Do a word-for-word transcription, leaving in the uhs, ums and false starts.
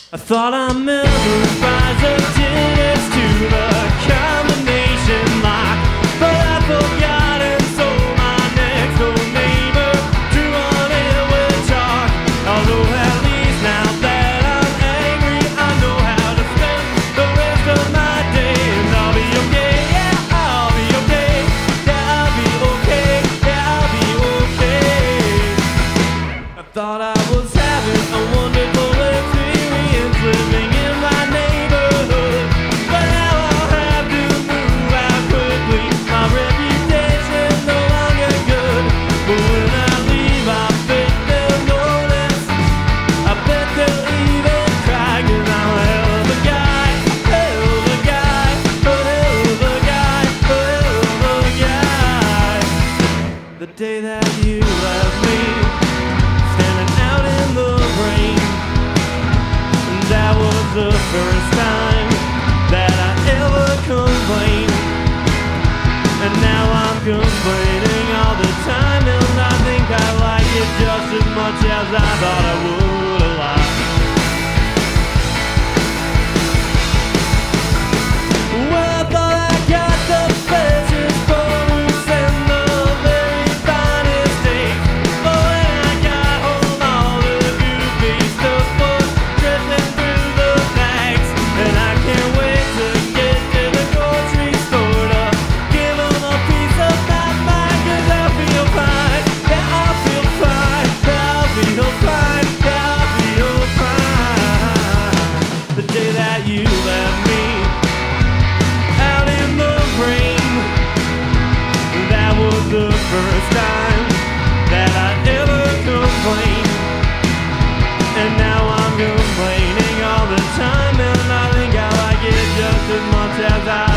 I thought I memorized the digits to the combination lock, but I forgot and sold my next door neighbor drew on it with chalk. Although at least now that I'm angry, I know how to spend the rest of my days. I'll be okay, yeah, I'll be okay, yeah, I'll be okay, yeah, I'll be okay. I thought I was having a wonderful experience living in my neighborhood, but now I'll have to move out quickly. My reputation's no longer good, but when I leave I bet they'll notice. I bet they'll even cry, 'cause I'm a hell of a guy, hell of a guy, a hell of a guy, a hell of a guy. The day that you left me, standing out in the rain, that was the first time that I ever complained. And now I'm complaining all the time, and I think I like it just as much as I thought I would a lot. Well, I thought I got the freshest produce and the very finest steak, but when I got home all the goofy stuff was drifting through the bags. And I can't wait to get to the grocery store to give them a piece of my mind, 'cause I feel fine, yeah, I feel fine, yeah, I feel fine, yeah, I feel fine. The day that you left me out in the rain, that was the first time that I ever complained. And now I'm complaining all the time, and I think I like it just as much as I